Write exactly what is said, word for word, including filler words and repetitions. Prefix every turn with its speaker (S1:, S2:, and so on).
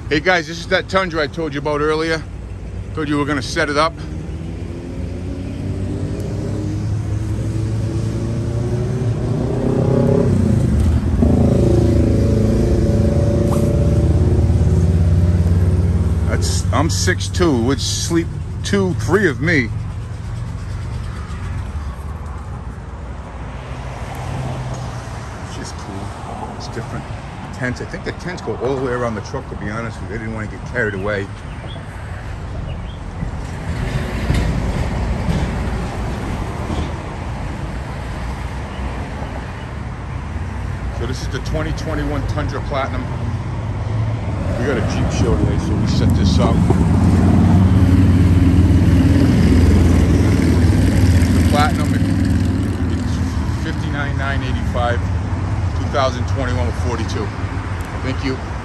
S1: Hey guys, this is that Tundra I told you about earlier. Told you we were gonna set it up. That's, I'm six two, which sleep two, three of me. It's just cool, it's different. Tents. I think the tents go all the way around the truck, to be honest with you. They didn't want to get carried away. So this is the twenty twenty-one Tundra Platinum. We got a Jeep show today, so we set this up. The Platinum, it's fifty-nine thousand nine hundred eighty-five, two thousand twenty-one with forty-two. Thank you.